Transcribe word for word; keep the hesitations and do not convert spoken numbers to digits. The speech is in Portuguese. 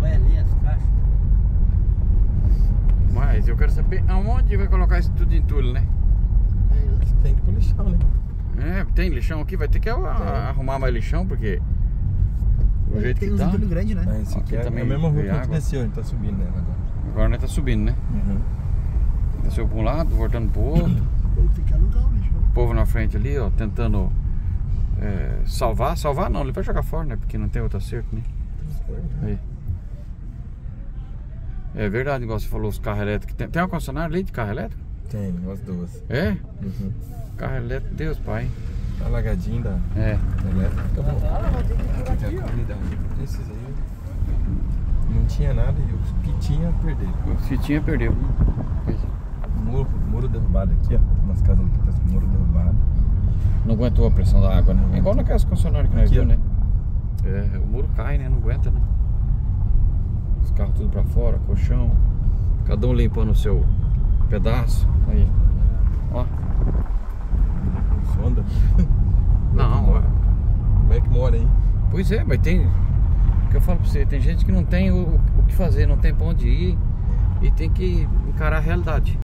Vai ali as caixas. Mas eu quero saber aonde vai colocar isso tudo em entulho, né? Tem que ir pro lixão, né? É, tem lixão aqui, vai ter que a- a- arrumar mais lixão, porque o jeito Tem que uns tá. entulho grande, né? Mas esse Aqui aqui é também a mesma rua veio que a gente água. desceu, a gente tá subindo nela agora. Agora nós tá subindo, né? Uhum. Desceu pra um lado, voltando pro outro. Tem que alugar o lixão. O povo na frente ali, ó, tentando é, salvar. Salvar não, ele vai jogar fora, né? Porque não tem outro acerto, né? Aí. É verdade, igual você falou, os carros elétricos. Tem, tem uma concessionária ali de carro elétrico? Tem, umas duas. É? Uhum. Carro elétrico, Deus, pai. Tá alagadinho da É. elétrica. Fica bom. Aqui tem a comunidade. Esses aí não tinha nada e os que tinha perderam. Se tinha, perdeu. Muro, muro derrubado aqui, ó. Umas casas aqui tá com muro derrubado. Não aguentou a pressão da água, né? É igual naquelas concessionárias que nós Aqui, viu, ó. né? É, o muro cai, né? Não aguenta, né? Os carros tudo pra fora, colchão. Cada um limpando o seu pedaço. Aí. Ó. Sonda. Não, ó. Como é que mora aí? Pois é, mas tem. O que eu falo pra você, tem gente que não tem o, o que fazer, não tem pra onde ir e tem que encarar a realidade.